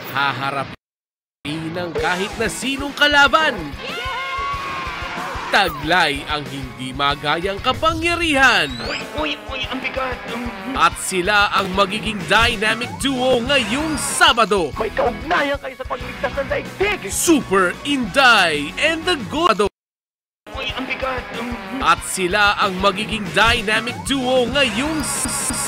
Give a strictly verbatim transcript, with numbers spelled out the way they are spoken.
haharapin ng kahit na sinong kalaban. Taglay ang hindi magayang kapangyarihan. Uy, uy, uy, ang bigat. At sila ang magiging dynamic duo ngayong Sabado. May kaugnayan kayo sa pagligtas ng daigdig. Super Inday and the Godo. Uy, ang bigat. At sila ang magiging dynamic duo ngayong